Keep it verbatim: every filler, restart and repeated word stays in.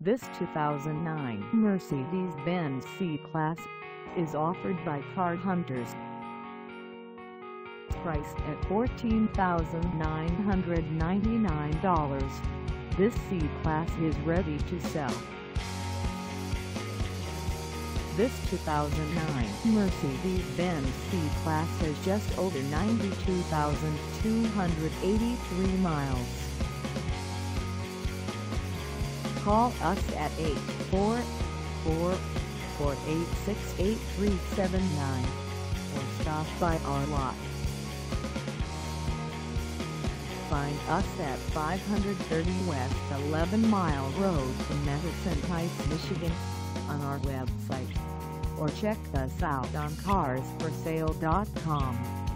This two thousand nine Mercedes-Benz C-Class is offered by Car Hunterz. Priced at fourteen thousand nine hundred ninety-nine dollars, this C-Class is ready to sell. This two thousand nine Mercedes-Benz C-Class has just over ninety-two thousand two hundred eighty-three miles. Call us at eight four four, four eight six, eight three seven nine or stop by our lot. Find us at five thirty West eleven Mile Road in Madison Heights, Michigan, on our website, or check us out on cars for sale dot com.